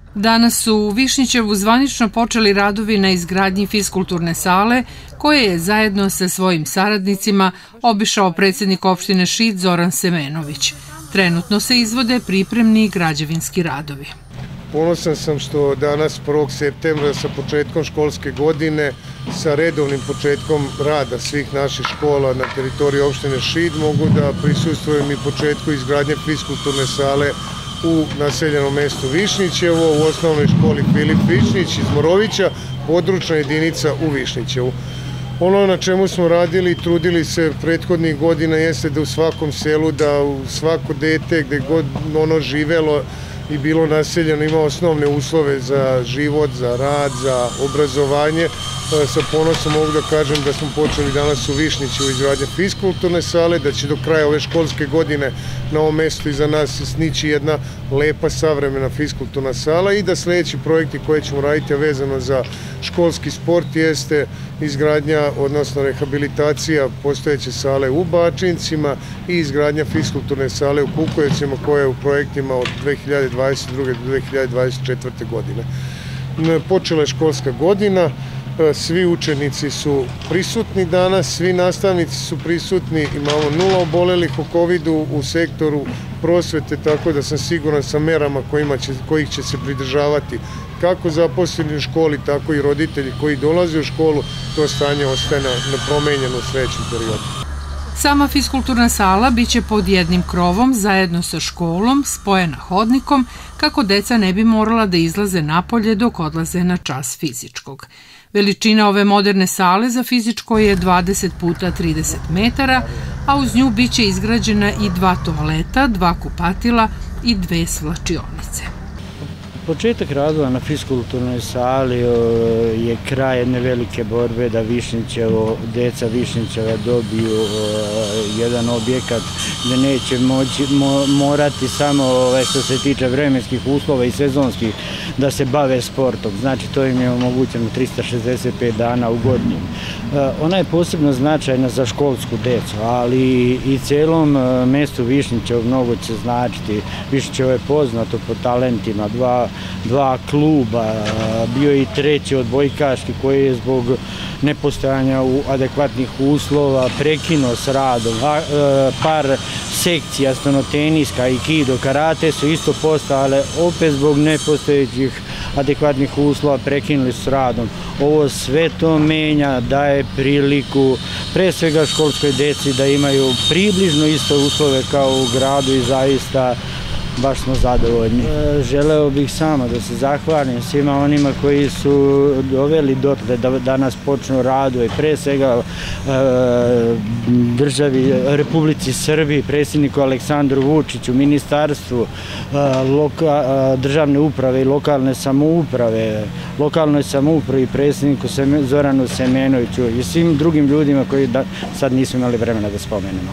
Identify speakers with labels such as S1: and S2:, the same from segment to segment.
S1: Danas su u Višnjićevu zvanično počeli radovi na izgradnji fiskulturne sale koje je zajedno sa svojim saradnicima obišao predsjednik opštine Šid Zoran Semenović. Trenutno se izvode pripremni građevinski radovi.
S2: Ponosan sam što danas 1. septembra sa početkom školske godine, sa redovnim početkom rada svih naših škola na teritoriji opštine Šid mogu da prisustvujem i početku izgradnje fiskulturne sale u naseljenom mestu Višnjićevo, u osnovnoj školi Filip Višnjić iz Morovića, područna jedinica u Višnjićevu. Ono na čemu smo radili i trudili se prethodnih godina jeste da u svakom selu, da u svako dete gde god ono živelo i bilo naseljeno ima osnovne uslove za život, za rad, za obrazovanje. Sa ponosom mogu da kažem da smo počeli danas u Višnjiću izgradnje fiskulturne sale, da će do kraja ove školske godine na ovom mestu iza nas snići jedna lepa savremena fiskulturna sala i da sledeći projekti koje ćemo raditi vezano za školski sport jeste izgradnja, odnosno rehabilitacija postojeće sale u Bačincima i izgradnja fiskulturne sale u Kukujevcima koja je u projektima od 2022. do 2024. godine. Počela je školska godina. Svi učenici su prisutni danas, svi nastavnici su prisutni, imamo 0 obolelih o COVID-u u sektoru prosvete, tako da sam siguran sa merama kojih će se pridržavati kako zaposleni u školi, tako i roditelji koji dolaze u školu, to stanje ostaje nepromenjeno u sledećem periodu.
S1: Sama fiskulturna sala biće pod jednim krovom zajedno sa školom, spojena hodnikom, kako deca ne bi morala da izlaze napolje dok odlaze na čas fizičkog. Veličina ove moderne sale za fizičko je 20 puta 30 metara, a uz nju biće izgrađena i 2 toaleta, 2 kupatila i 2 svlačionice.
S3: Početak radova na fiskulturnoj sali je kraj jedne velike borbe da deca Višnjićeva dobiju jedan objekat gde neće morati samo što se tiče vremenskih uslova i sezonskih da se bave sportom. Znači to im je omogućeno 365 dana u godini. Ona je posebno značajna za školsku decu, ali i celom mestu Višnjićevo mnogo će značiti. Višnjićevo je poznato po talentima, dva kluba, bio je i treći odbojkaški koji je zbog nepostojanja adekvatnih uslova prekinuo s radom. Par sekcija stonoteniska, aikido, karate su isto postojale, opet zbog nepostojećih adekvatnih uslova prekinuli s radom. Ovo sve to menja, daje priliku pre svega školskoj deci da imaju približno iste uslove kao u gradu i zaista baš smo zadovoljni. Želeo bih samo da se zahvalim svima onima koji su doveli dotle da danas počnu radu i pre svega državi Republici Srbiji, predsjedniku Aleksandru Vučiću, ministarstvu, državne uprave i lokalne samoupravi, predsjedniku Zoranu Semenoviću i svim drugim ljudima koji sad nismo imali vremena da spomenemo.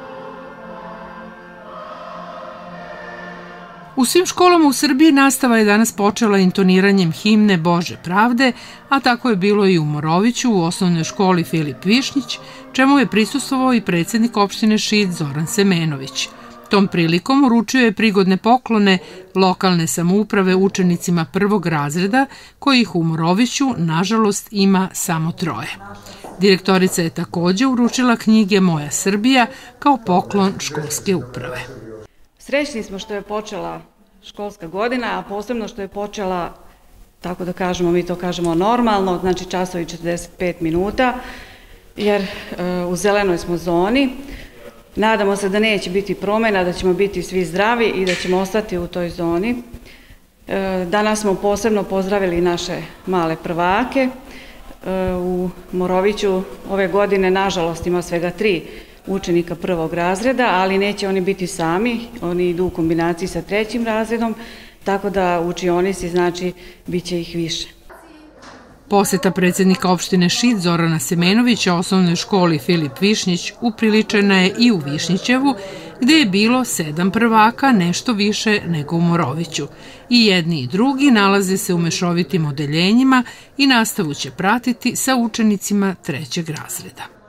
S1: U svim školama u Srbiji nastava je danas počela intoniranjem himne Bože pravde, a tako je bilo i u Moroviću u osnovnoj školi Filip Višnjić, čemu je prisustvovao i predsjednik opštine Šid Zoran Semenović. Tom prilikom uručio je prigodne poklone lokalne samouprave učenicima 1. razreda, kojih u Moroviću, nažalost, ima samo 3. Direktorica je takođe uručila knjige Moja Srbija kao poklon školske uprave.
S4: Srećni smo što je počela školska godina, a posebno što je počela, tako da kažemo, mi to kažemo normalno, znači časovi 45 minuta, jer u zelenoj smo zoni. Nadamo se da neće biti promjena, da ćemo biti svi zdravi i da ćemo ostati u toj zoni. Danas smo posebno pozdravili naše male prvake. U Moroviću ove godine, nažalost, ima svega 3 učenika 1. razreda, ali neće oni biti sami, oni idu u kombinaciji sa 3. razredom, tako da u učionici znači bit će ih više.
S1: Poseta predsjednika opštine Šid Zorana Semenovića osnovnoj školi Filip Višnjić upriličena je i u Višnjićevu, gde je bilo 7 prvaka, nešto više nego u Moroviću. I jedni i drugi nalaze se u mešovitim odeljenjima i nastavu će pratiti sa učenicima 3. razreda.